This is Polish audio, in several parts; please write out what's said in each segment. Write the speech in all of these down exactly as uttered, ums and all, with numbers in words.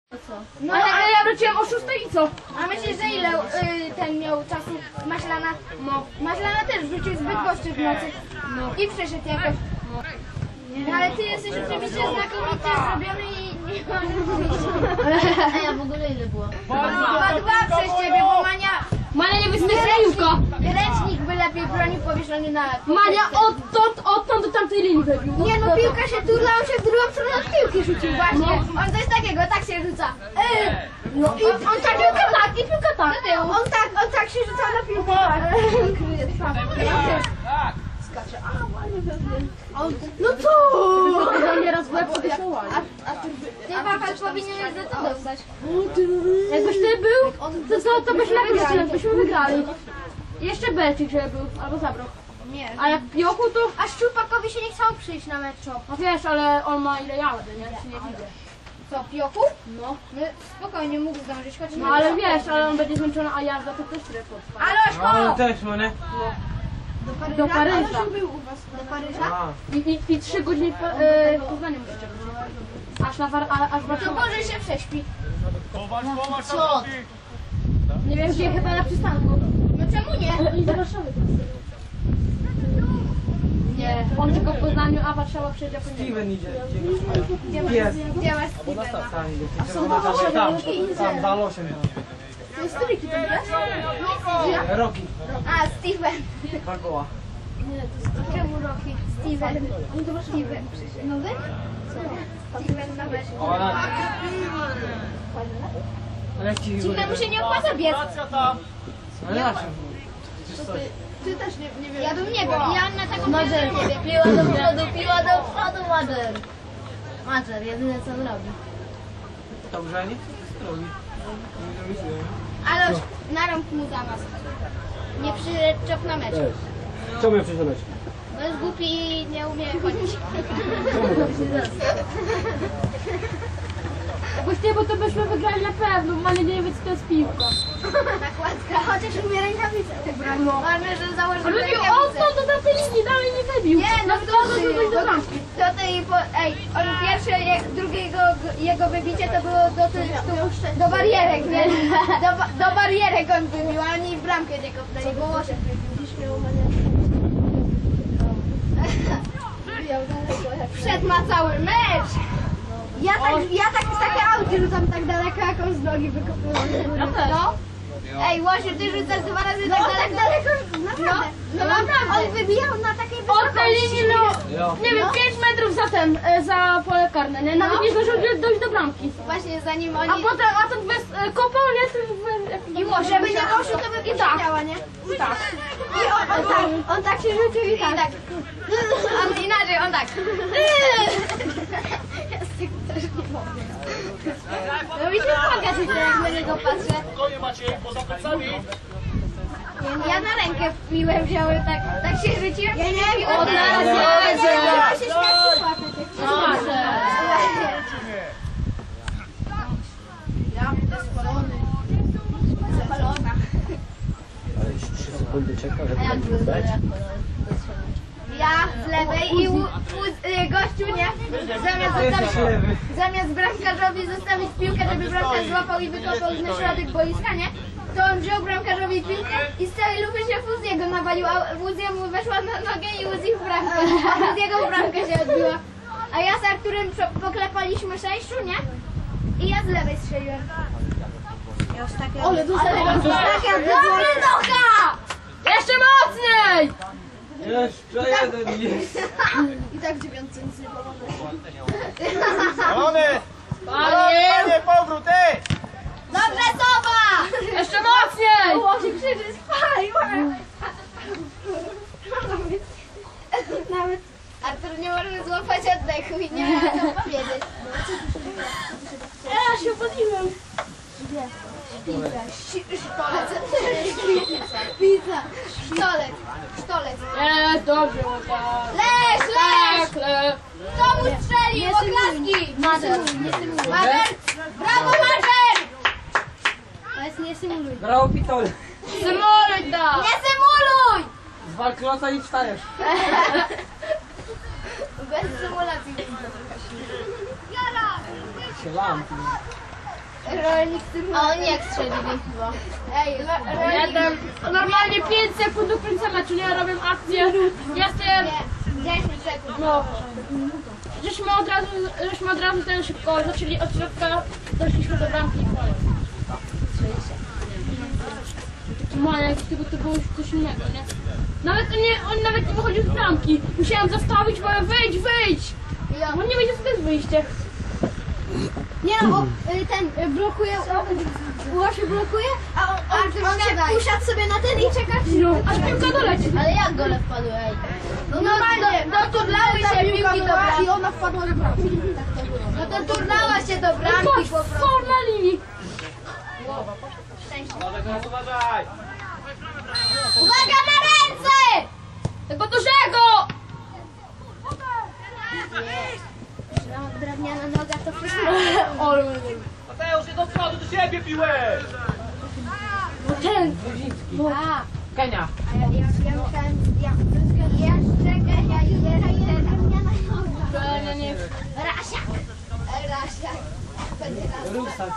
No ale, ale ja wróciłem o szóstej i co? A myślisz, że ile y, ten miał czasu Maślana? No. Maślana też wrócił zbyt goszczy w nocy. No. I przyszedł jakoś. No ale ty jesteś oczywiście znakomicie zrobiony i nie mam A ja w ogóle ile było? Chyba dwa przez ciebie, bo Mania... Mania nie wystrzeliłka! Ręcznik by lepiej bronił powieszony na... Mania odtąd, odtąd do tamtej linii wybił. Nie no, piłka się turla, on się w drugą stronę od piłki rzucił właśnie. On coś takiego, tak się rzuca. Yy, No i on tak, piłka tak, i piłka tak. on tak, on tak się rzucał na piłkę. No co? On nieraz w łeb podeszłał. Ty Wafel powinieneś za to dostać. Jakbyś ty był, to, to, to byśmy wygrali, byśmy wygrali. Jeszcze Belczyk, żeby był, albo zabrał. Nie. A jak Piochu, to... A Szczupakowi się nie chciało przyjść na mecz. No wiesz, ale on ma ile ja będę, nie? Czy nie widzę. Co, Piochu? No. No spokojnie, mógł zdążyć, choć No ale wiesz, ale on będzie zmęczony, a ja za to też tyle potrwa. Alośko! No też, no nie? Do Paryża. był u was do Paryża? A, I, i, i trzy godziny po, e, w Poznaniu musisz czekać. Aż na war, a, aż To Warszawa. może się prześpi. Co? Nie wiem, gdzie chyba na przystanku. No czemu nie? I do Warszawy. Nie, on tylko w Poznaniu, a Warszawa przyjedzie po niego. Steven idzie. Gdzie masz, Jest. gdzie masz Stevena? Tam idzie. Tam, tam, tam, dal osiem. To jest któryki to jest? Roki. A, Steven. Dwa koła. Czemu Rocky? Steven. Steven przyszedł. Nowy? Steven na mecz. Ale jak ci Dziwne mu się nie opłaca biec. Ale na czym? Ty też nie, nie wiem. Ja bym nie był. Ja na taką Mazer, piłkę nie wiem. piła do przodu, piła do przodu, Mazer. Mazer, jedyne co on robi. Dobrze, nie? Robi. Aloś, narąb mu za was. Nie przyczep na mecz. Co miał przeczytać? Bo jest głupi i nie umie chodzić. Jakoś nie, bo to byśmy wygrali na pewno, bo nie wiem, co to jest piłka. Nakładka. Chociaż umie rękawice. No. Ważne, że założył Ale nie, rękawice. odtąd do tamtej linii dalej nie wybił. Nie, no na to to ty, do do, bramki. do tej, po, ej, on pierwsze, jak drugiego jego wybicie to było do tych, tu, do barierek, nie? Do, ba- do barierek on wybił, a oni w bramkę nie kopnęli, bo Łosiek wszedł na cały mecz! Ja tak, ja tak z takie auty rzucam tak daleko, jak on z nogi wykopnął. No. Ej, Łosiu, ty rzucasz dwa razy tak daleko? daleko no, no naprawdę. On wybijał na takiej Od wysokości. tej linii, no, Jo. nie wiem, pięć metrów za ten, e, za pole karne, nie? Nawet No. nie zdążył dojść do bramki. Właśnie zanim A oni... potem, a ten bez e, kopał, nie? To, I Łosiu, żeby nie poszło, to by I tak. działa, nie? I tak. I on, on, tak, on tak się rzucił i tak. On inaczej, on tak. Ja z tego też nie mogę. No mi się płakać, jak na niego patrzę. Ja na rękę piłem, wziąłem tak, tak się rzuciłem. Ja nie wiem, O, teraz jedzie. ja się śmiać i płakać. Dobrze. Ja będę spalony. Spalona. Ale już trzy sekundy czeka, żeby Jak wy dać. Ja z lewej i u, u, y, gościu, nie? Zamiast zostawić, lewy. zamiast bramkarzowi zostawić piłkę, żeby bramkarz złapał i wykopał na środek boiska, nie? To on wziął bramkarzowi piłkę i z całej lupy się Fuziego nawalił, a Fuziemu weszła na nogę i Uzi w bramkę. A Fuziego w bramkę się odbiła. A ja z Arturem prze- poklepaliśmy sześciu, nie? I ja z lewej strzeliłem. Ale dostałem. Dobry noga! Jeszcze mocniej! Jeszcze jeden jest. I tak w dziewiątce nic nie Balony! Panie! Panie, powrót, ej! Dobrze, Soba! Jeszcze mocniej! Łosiek krzyczy, spaj! Nawet Artur nie może złapać oddechu i nie może co powiedzieć. Ja się podniłem. Sztolec. Pizza. Sztolec. Sztolec. Jest dobrze, chłopak. Leż, leż! Tak, le. Kto mu strzelił? Oklaski! Mazer, nie symuluj. Mader! Brawo, Mader! To jest nie symuluj. Brawo, pitol. Symuluj to! Nie symuluj! Z walklosa i wstajesz. Bez symulacji. Jara! Się lam. rolnik z tym... A oni jak strzelili chyba? Ej, ro- rolnik... Jeden, normalnie pięć sekund do końca meczu, nie? Robię akcję. Jestem, Nie, dziesięć sekund. no. Żeśmy od razu, żeśmy od razu ten szybko zaczęli od środka, doszliśmy do bramki i koniec. Maniak, z tego to było już coś innego, nie? Nawet nie, on nawet nie wychodził z bramki. Musiałem zastawić, mówię, wyjdź, wyjdź! Ja. On nie wiedział, co to jest wyjście. Nie no, bo y, ten y, blokuje, Łoszy blokuje, a on, on, on, on się usiadł sobie na ten i czeka. No, aż piłka doleci. Ale jak gole wpadły, ej? No normalnie, do, turlały się piłki do bramki. I ona wpadła do bramki. No to turnała się do bramki Patrz, po prostu. for na linii. Uważaj! Uwaga na ręce! Tego dużego! No, drewniana noga to wszystko. Ole, Mateusz, nie do przodu, do siebie piłeś! no ten. A, Kenia. a ja, ja, ja myślałem, ja jeszcze Genia i jeszcze drewniana noga. Nie, nie, nie. Rasiak. Rasiak. Będzie raz. Rusak.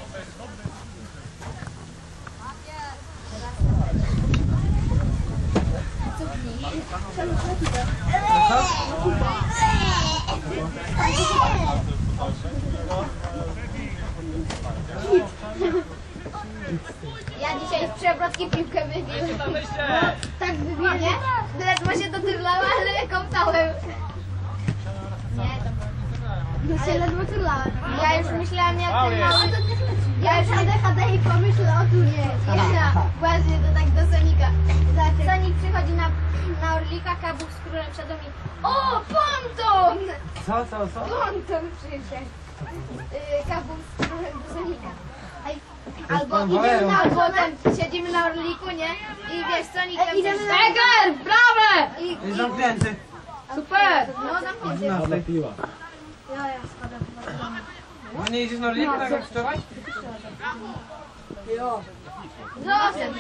Ja dzisiaj z przewrotki piłkę wybiłem. Myślę! Tak wybiłem, nie? Ledwo się doturlała, ale kąpałem. Nie, to no się ledwo turlałem. Ja już myślałam jak ten mały... Ja już A D H D i pomyślę o tu nie. Ja, właśnie to tak do Sonika. Sonik przychodzi na, na Orlika, Kabuch z królem wszedł mi. O, ponton! Co, co, co? Ponton przyszedł. Yy, Kabuch z królem do Sonika. Ej, Albo pan idziemy Walero. na, albo ten, siedzimy na Orliku, nie? I wiesz, Sonik tam coś... Eger, brawe! I, Jest i, zamknięty. Super! no zamknięty. Odlepiła. Ja, ja spadam chyba. No nie idziesz na liku tak jak wczoraj? Zostań.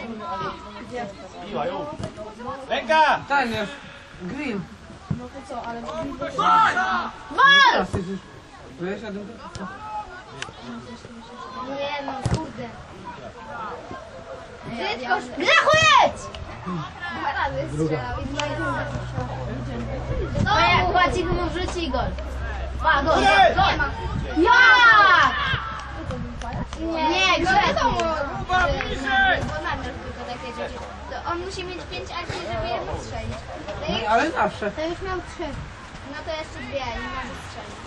Ręka! Ten jest. Grill. Mal! Wiesz, ja думаю, Nie no, kurde. Brzydko, grachujeć! Dwa razy strzelał i dwa razy strzelał. No jak Łacik mu wrzuci gol. Ma gol, Nie! gol. Nie ma. Jak? Nie, Nie, go gdzie? wiadomo, Kuba, że- bliżej! bo na mnie tylko takie rzeczy. To on musi mieć pięć akcji, żeby jedno strzelić. To już, ale zawsze. to już miał trzy. No to jeszcze dwie i może strzelić.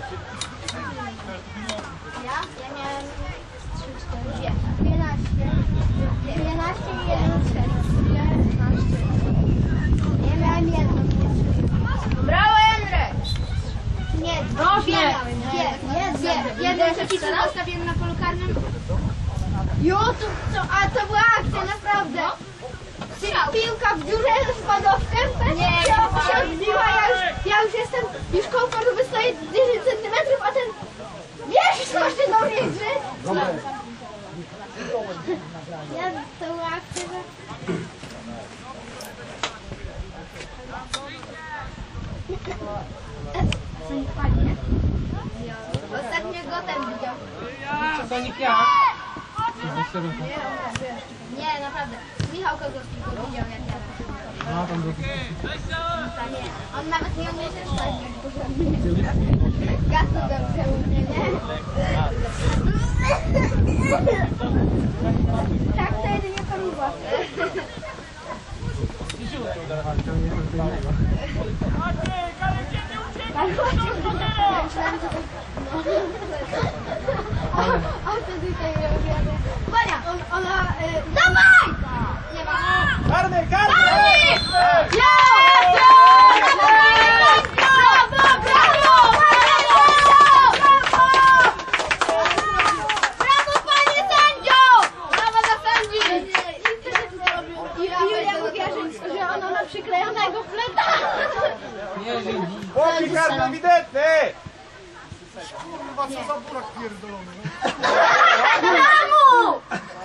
Ja? Ja miałem trzy, cztery, dwie. Dwanaście. Dwanaście i jeden strzelił. Ja miałem jedną. Brawo, Jędrek! Nie, Proszę. dwie miałem. Dwie. Dwie. Jedną przeciwną postawiłem na polu karnym. Jo, to, to, a to była akcja, naprawdę. Pi- Piłka w dziurę z spadowkiem, nie, się odbiła, ja już, ja już jestem, już koło paru stoję dziesięć centymetrów, a ten, wiesz, co się do mnie drze? Ja, to była akcja, że... Co nie pali, nie? Ostatnio go ten widział. Sonik jak? Nie, naprawdę. Michał Kozłowski go widział, jak ja. No tam był. Nie, on nawet nie umie też chodzić. Gasu dobrze umie, nie? Tak, to jedynie paruwa. On wtedy tej robiony. Wania, on, ona... Y, dawaj! Nie ma. Karny, karny! Ja! Brawo! Brawo! Brawo! Brawo, panie sędzio! Brawo dla sędzi! I Julia mówi, że, że ona ma przyklejonego fleta. Nie żywi. Chłopi, karny ewidentny! Kurwa, co za burak pierdolony. Brawo!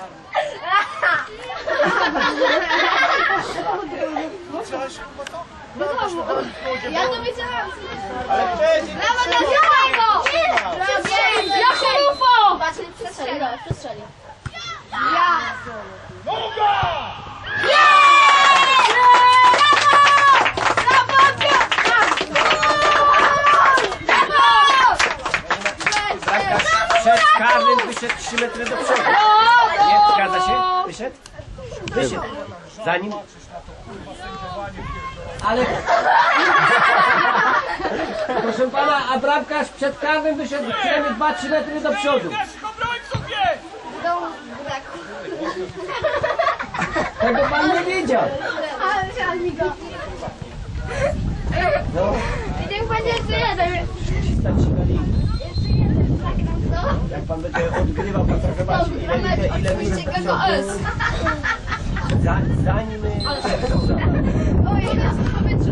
Widziałeś chyba to? Ja to widziałam. Ale wcześniej... Brawo dla Zielonego! Jako U F O! Patrz, przestrzelił. Kto strzeli? Ja! Przed karnym wyszedł trzy metry do przodu. Nie, zgadza się? Wyszedł? Wyszedł. Zanim... Ale... Proszę pana, a bramkarz przed karnym wyszedł przynajmniej dwa trzy metry do przodu. Do braku. Tego pan nie wiedział. Ale żal mi go. I niech będzie jeszcze jeden. Stać się na linii. Jeszcze jeden zagram, co? Jak pan będzie odgrywał, to trochę zobaczy, ile, ile, ile wyszedł do przodu. Za, zanim... Oj, jest w powietrzu.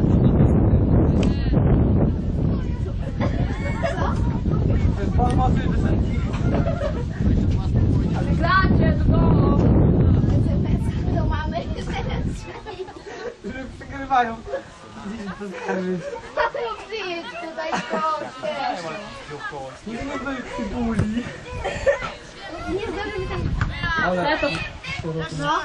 Pan ma tyle wysoki. Gracie do domu. Do mamy. Że przegrywają. Widzisz, to skarżyć. Przyjedź tutaj, proszę. Nikt nie był cybuli. Nie zdąży mi tam... Ale... No.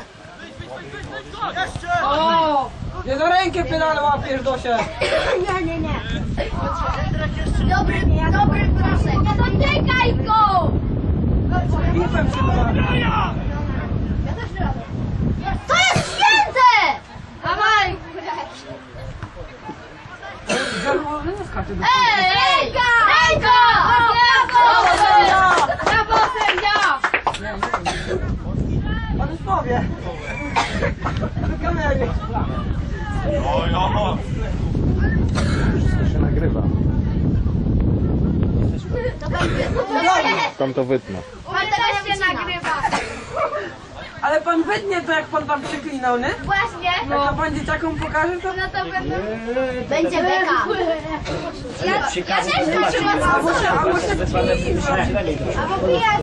O! Nie za rękę pedale łapiesz, Dosia. Nie, nie, nie. Dobry, dobry proszę. Nie dotykaj go! Pipem się da. Ja też robię. To jest święte! Dawaj! Zarówno nie skacze do Ej, ręka! Ręka! Brawo, Brawo, sędzia! Pan już powie. Do kamery. To się nagrywa. To będzie... Tam to wytnę. Pan teraz się nagrywa. Ale pan wytnie to, jak pan tam przeklinał, nie? Właśnie. Jak to pan dzieciakom pokaże, to... No to będą... Będzie beka. Ja, ja też Przy karnym skończyłam. zobaczy, Albo się, albo się wytnę, wytnę, wytnę, wytnę, Albo pijać.